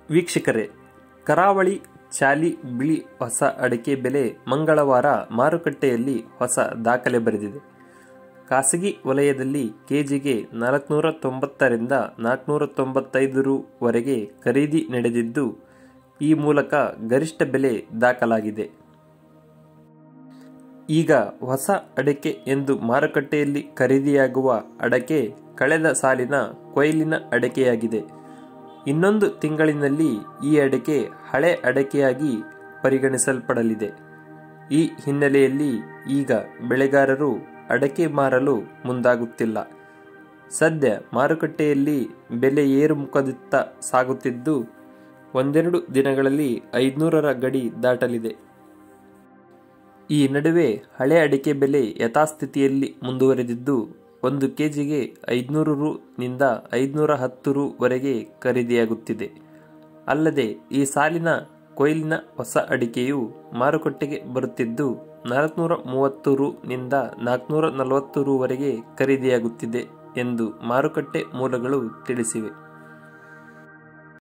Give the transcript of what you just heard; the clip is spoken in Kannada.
ವೀಕ್ಷಕರೇ, ಕರಾವಳಿ ಚಾಲಿ ಬಿಳಿ ಹೊಸ ಅಡಿಕೆ ಬೆಲೆ ಮಂಗಳವಾರ ಮಾರುಕಟ್ಟೆಯಲ್ಲಿ ಹೊಸ ದಾಖಲೆ ಬರೆದಿದೆ. ಖಾಸಗಿ ವಲಯದಲ್ಲಿ ಕೆಜಿಗೆ 490 ರಿಂದ 495 ರು ವರೆಗೆ ಖರೀದಿ ನಡೆದಿದ್ದು, ಈ ಮೂಲಕ ಗರಿಷ್ಠ ಬೆಲೆ ದಾಖಲಾಗಿದೆ. ಈಗ ಹೊಸ ಅಡಿಕೆ ಎಂದು ಮಾರುಕಟ್ಟೆಯಲ್ಲಿ ಖರೀದಿಯಾಗುವ ಅಡಕೆ ಕಳೆದ ಸಾಲಿನ ಕೊಯ್ಲಿನ ಅಡಿಕೆಯಾಗಿದೆ. ಇನ್ನೊಂದು ತಿಂಗಳಿನಲ್ಲಿ ಈ ಅಡಿಕೆ ಹಳೆ ಅಡಿಕೆಯಾಗಿ ಪರಿಗಣಿಸಲ್ಪಡಲಿದೆ. ಈ ಹಿನ್ನೆಲೆಯಲ್ಲಿ ಈಗ ಬೆಳೆಗಾರರು ಅಡಿಕೆ ಮಾರಲು ಮುಂದಾಗುತ್ತಿಲ್ಲ. ಸದ್ಯ ಮಾರುಕಟ್ಟೆಯಲ್ಲಿ ಬೆಲೆ ಏರುಮುಖದತ್ತ ಸಾಗುತ್ತಿದ್ದು, ಒಂದೆರಡು ದಿನಗಳಲ್ಲಿ 500ರ ಗಡಿ ದಾಟಲಿದೆ. ಈ ನಡುವೆ ಹಳೆ ಅಡಿಕೆ ಬೆಲೆ ಯಥಾಸ್ಥಿತಿಯಲ್ಲಿ ಮುಂದುವರೆದಿದ್ದು, 1 ಕೆಜಿಗೆ 500 ರು ನಿಂದ 510 ರು ವರೆಗೆ ಖರೀದಿಯಾಗುತ್ತಿದೆ. ಅಲ್ಲದೆ ಈ ಸಾಲಿನ ಕೊಯ್ಲಿನ ಹೊಸ ಅಡಿಕೆಯು ಮಾರುಕಟ್ಟೆಗೆ ಬರುತ್ತಿದ್ದು, 430 ರು ನಿಂದ 440 ರು ವರೆಗೆ ಖರೀದಿಯಾಗುತ್ತಿದೆ ಎಂದು ಮಾರುಕಟ್ಟೆ ಮೂಲಗಳು ತಿಳಿಸಿವೆ.